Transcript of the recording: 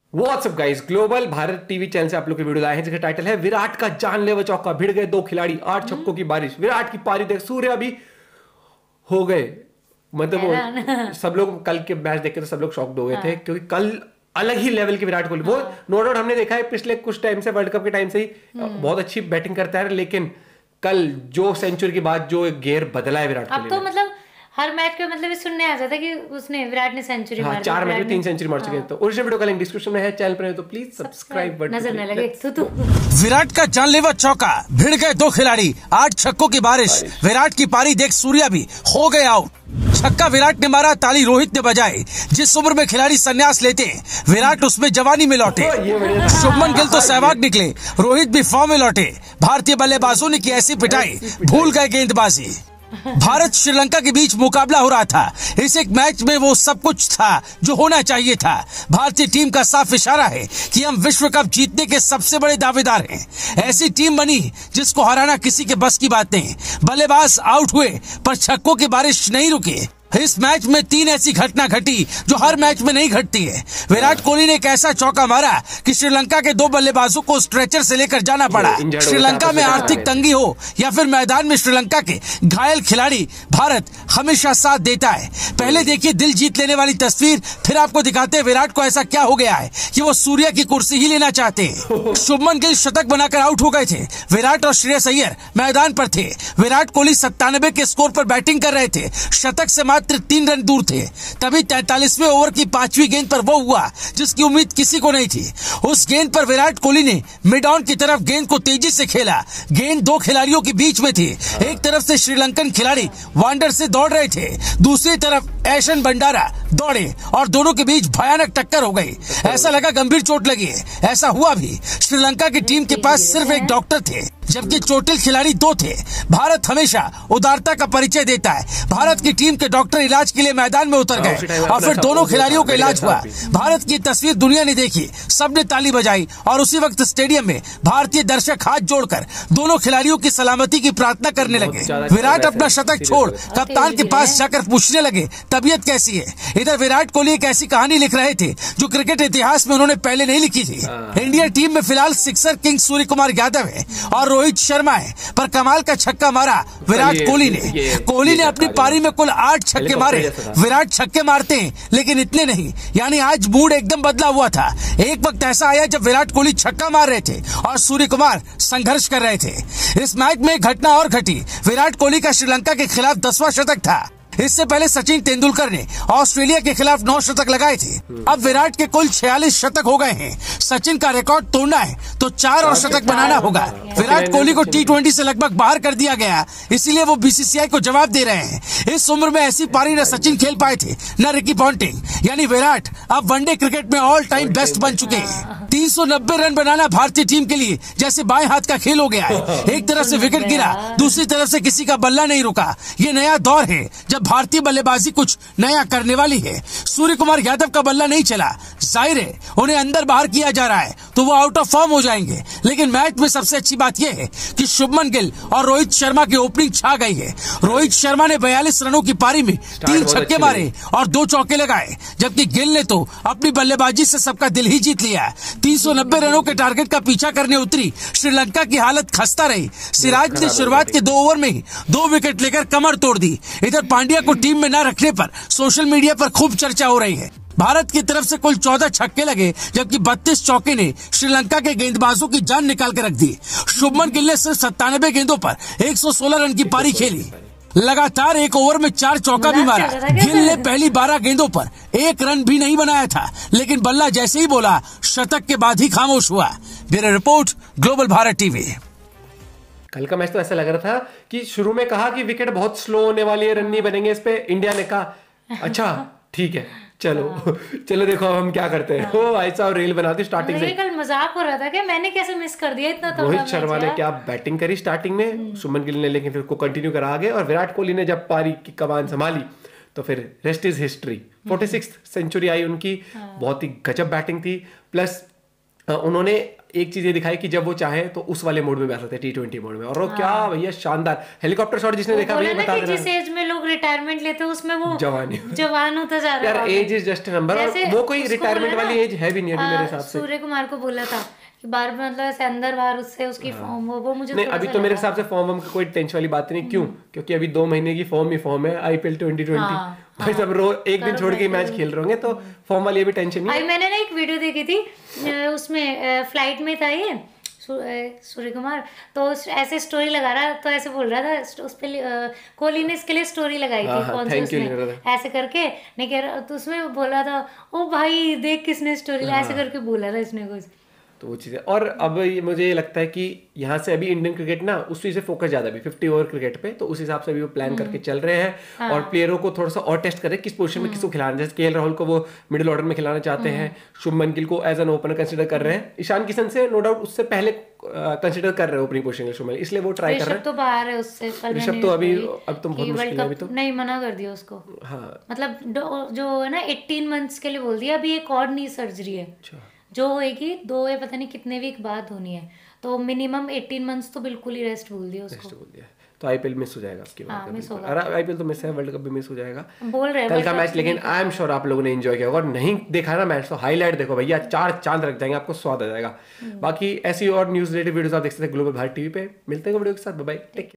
WhatsApp guys, global Bharat TV channel से आप लोग की वीडियो आए हैं जिसका टाइटल है विराट का जानलेवा चौका, भिड़ गए दो खिलाड़ी, 8 छक्कों की बारिश, विराट की पारी देख सूर्या भी हो गए। मतलब वो सब लोग कल के मैच देख के तो सब लोग शॉक्ड हो गए थे क्योंकि कल अलग ही लेवल के विराट कोहली, वो नो डाउट हमने देखा है पिछले कुछ टाइम से, वर्ल्ड कप के टाइम से ही बहुत अच्छी बैटिंग करता है, लेकिन कल जो सेंचुरी के बाद जो गेयर बदला है विराट कोहली, अब तो मतलब हर मैच पे मतलब सुनने आ जाता है कि उसने विराट ने सेंचुरी मार दी, 4 मैच में 3 सेंचुरी मार चुके हैं। तो ओरिजिनल वीडियो का लिंक डिस्क्रिप्शन में है, चैनल पर है तो प्लीज सब्सक्राइब बटन नजर न लगे तो विराट का जानलेवा चौका, भिड़ गए दो खिलाड़ी, 8 छक्कों की बारिश, विराट की पारी देख सूर्या भी हो गए आउट। छक्का विराट ने मारा, ताली रोहित ने बजाई। जिस उम्र में खिलाड़ी संन्यास लेते हैं, विराट उसमें जवानी में लौटे। शुभमन गिल तो सहवाग निकले, रोहित भी फॉर्म में लौटे। भारतीय बल्लेबाजों ने की ऐसी पिटाई, भूल गए गेंदबाजी। भारत श्रीलंका के बीच मुकाबला हो रहा था। इस एक मैच में वो सब कुछ था जो होना चाहिए था। भारतीय टीम का साफ इशारा है कि हम विश्व कप जीतने के सबसे बड़े दावेदार हैं। ऐसी टीम बनी जिसको हराना किसी के बस की बात नहीं। बल्लेबाज आउट हुए पर छक्कों की बारिश नहीं रुकी। इस मैच में 3 ऐसी घटना घटी जो हर मैच में नहीं घटती है। विराट कोहली ने एक ऐसा चौका मारा कि श्रीलंका के 2 बल्लेबाजों को स्ट्रेचर से लेकर जाना पड़ा। श्रीलंका में आर्थिक तंगी हो या फिर मैदान में श्रीलंका के घायल खिलाड़ी, भारत हमेशा साथ देता है। पहले देखिए दिल जीत लेने वाली तस्वीर, फिर आपको दिखाते हैं विराट को ऐसा क्या हो गया है कि वो सूर्या की कुर्सी ही लेना चाहते हैं। शुभमन गिल शतक बनाकर आउट हो गए थे। विराट और श्रेयस अय्यर मैदान पर थे। विराट कोहली 97 के स्कोर पर बैटिंग कर रहे थे। शतक से मात्र 3 रन दूर थे। तभी 43वें ओवर की 5वीं गेंद पर वो हुआ जिसकी उम्मीद किसी को नहीं थी। उस गेंद पर विराट कोहली ने मिड ऑन की तरफ गेंद को तेजी से खेला। गेंद 2 खिलाड़ियों के बीच में थी। एक तरफ से श्रीलंकन खिलाड़ी वांडर से दौड़ रहे थे, दूसरी तरफ ऐशन बंडारा दौड़े और दोनों के बीच भयानक टक्कर हो गई। ऐसा लगा गंभीर चोट लगी है। ऐसा हुआ भी। श्रीलंका की टीम के पास सिर्फ एक डॉक्टर थे जबकि चोटिल खिलाड़ी 2 थे। भारत हमेशा उदारता का परिचय देता है। भारत की टीम के डॉक्टर इलाज के लिए मैदान में उतर गए और फिर दोनों खिलाड़ियों का इलाज हुआ। भारत की तस्वीर दुनिया ने देखी, सबने ताली बजाई और उसी वक्त स्टेडियम में भारतीय दर्शक हाथ जोड़कर दोनों खिलाड़ियों की सलामती की प्रार्थना करने लगे। विराट अपना शतक छोड़ कप्तान के पास जाकर पूछने लगे तबीयत कैसी है। इधर विराट कोहली एक ऐसी कहानी लिख रहे थे जो क्रिकेट इतिहास में उन्होंने पहले नहीं लिखी थी। इंडिया टीम में फिलहाल सिक्सर किंग सूर्य कुमार यादव है और रोहित शर्मा है, पर कमाल का छक्का मारा विराट कोहली ने। कोहली ने अपनी पारी में कुल 8 छक्के मारे। विराट छक्के मारते हैं लेकिन इतने नहीं, यानी आज मूड एकदम बदला हुआ था। एक वक्त ऐसा आया जब विराट कोहली छक्का मार रहे थे और सूर्य कुमार संघर्ष कर रहे थे। इस मैच में एक घटना और घटी। विराट कोहली का श्रीलंका के खिलाफ 10वां शतक था। इससे पहले सचिन तेंदुलकर ने ऑस्ट्रेलिया के खिलाफ 9 शतक लगाए थे। अब विराट के कुल 46 शतक हो गए हैं। सचिन का रिकॉर्ड तोड़ना है तो 4 और शतक बनाना होगा। विराट कोहली को T20 से लगभग बाहर कर दिया गया, इसीलिए वो BCCI को जवाब दे रहे हैं। इस उम्र में ऐसी पारी न सचिन खेल पाए थे न रिकी पॉन्टिंग, यानी विराट अब वनडे क्रिकेट में ऑल टाइम बेस्ट बन चुके हैं। 390 रन बनाना भारतीय टीम के लिए जैसे बाएं हाथ का खेल हो गया है। एक तरफ से विकेट गिरा, दूसरी तरफ से किसी का बल्ला नहीं रुका। ये नया दौर है जब भारतीय बल्लेबाजी कुछ नया करने वाली है। सूर्य कुमार यादव का बल्ला नहीं चला, जाहिर है उन्हें अंदर बाहर किया जा रहा है तो वो आउट ऑफ फॉर्म हो जाएंगे। लेकिन मैच में सबसे अच्छी बात यह है कि शुभमन गिल और रोहित शर्मा की ओपनिंग छा गई है। रोहित शर्मा ने 42 रनों की पारी में 3 छक्के मारे और 2 चौके लगाए, जबकि गिल ने तो अपनी बल्लेबाजी से सबका दिल ही जीत लिया। 390 रनों के टारगेट का पीछा करने उतरी श्रीलंका की हालत खस्ता रही। सिराज ने शुरुआत के 2 ओवर में ही 2 विकेट लेकर कमर तोड़ दी। इधर पांड्या को टीम में न रखने पर सोशल मीडिया पर खूब चर्चा हो रही है। भारत की तरफ से कुल 14 छक्के लगे जबकि 32 चौके ने श्रीलंका के गेंदबाजों की जान निकाल कर रख दी। शुभमन गिल ने सिर्फ 97 गेंदों पर 116 रन की पारी खेली। लगातार 1 ओवर में 4 चौका भी मारा। गिल ने पहली 12 गेंदों पर 1 रन भी नहीं बनाया था, लेकिन बल्ला जैसे ही बोला शतक के बाद ही खामोश हुआ। Bureau report, global Bharat TV. कल का मैच तो ऐसा लग रहा था कि शुरू में कहा कि विकेट बहुत स्लो होने वाली है, रन नहीं बनेंगे इस पे। इंडिया ने कहा अच्छा ठीक है, चलो देखो अब हम क्या करते हैं। वो ऐसा रेल बना दी स्टार्टिंग से। कल मजाक हो रहा था कि मैंने कैसे मिस कर दिया इतना। रोहित शर्मा ने क्या बैटिंग करी स्टार्टिंग में, शुभमन गिल ने लेकिन फिर को कंटिन्यू करा आगे, और विराट कोहली ने जब पारी की कमान संभाली तो फिर rest is history. 46th century आई उनकी। बहुत ही गजब बैटिंग थी। प्लस उन्होंने एक चीज ये दिखाई कि जब वो चाहे तो उस वाले मोड में भी आ सकते हैं, T20 मोड में। और वो क्या भैया शानदार हेलीकॉप्टर शॉट जिसने देखा भैया बता देना। जिस एज में लोग रिटायरमेंट लेते हैं उसमें वो जवान होता जा रहा है यार। एज इज जस्ट नंबर, वो कोई रिटायरमेंट वाली एज है भी नहीं अभी मेरे हिसाब से। सूर्य कुमार को बोला था कि बार बार मतलब ऐसे अंदर बाहर उससे उसकी फॉर्म वो मुझे नहीं, अभी तो मेरे हिसाब से फॉर्म का कोई टेंशन वाली बात नहीं। क्यों? क्योंकि अभी 2 महीने की फॉर्म ही फॉर्म है IPL 2020। भाई सब रोज एक दिन छोड़ के मैच खेल रहे होंगे, तो फॉर्म वाली अभी टेंशन नहीं है। मैंने ना एक वीडियो देखी थी, उसमें फ्लाइट में था ये सूर्य कुमार, तो ऐसे स्टोरी लगा रहा, तो ऐसे बोल रहा था उस पे कोहली ने इसके लिए स्टोरी लगाई थी कौन सी उसने ऐसे करके नहीं कह रहा, तो उसमें बोला था ओ भाई देख किसने स्टोरी ऐसे करके बोला था इसने कुछ। तो वो चीज़ें। और अब मुझे ये लगता है कि यहाँ से अभी इंडियन क्रिकेट ना उस चीज़ से फोकस ज़्यादा भी 50 ओवर क्रिकेट पे, तो उस हिसाब से अभी वो प्लान करके चल रहे हैं। और प्लेयरों को थोड़ा सा और टेस्ट करें किस पोजीशन में किसको खिलाना। जैसे KL राहुल को वो मिडिल ऑर्डर में खिलाना चाहते हैं, शुभमन गिल को एज एन ओपनर कंसिडर कर रहे हैं, ईशान किशन से नो डाउट उससे पहले कंसिडर कर रहे हैं ओपनिंग पोजीशन शुभमन, इसलिए वो ट्राई कर रहे हैं। तो बाहर है उससे, ऋषभ तो अभी अब तो बहुत मुश्किल है, अभी तो नहीं मना कर दिया उसको। हाँ मतलब जो है ना 18 मंथ्स के लिए बोल दिया, अभी एक और नी सर्जरी है जो होएगी 2 या पता नहीं कितने वीक बाद होनी है, तो मिनिमम 18 मंथ्स तो बिल्कुल ही रेस्ट बोल दिया उसको। बोल दिया तो IPL मिस हो जाएगा उसकी बात। मिस होगा। अरे IPL तो मिस है, वर्ल्ड कप भी मिस हो जाएगा बोल रहे हैं कल का मैच। लेकिन आई एम श्योर आप लोगों ने एंजॉय किया होगा, और नहीं देखा ना मैच तो हाईलाइट देखो भैया, 4 चांद रख जाएंगे, आपको स्वाद आ जाएगा। बाकी ऐसी और न्यूज रिलेटेड वीडियोस आप देख सकते हैं ग्लोबल भारत टीवी पे। मिलते हैं वीडियो के साथ, बाय बाय, टेक केयर।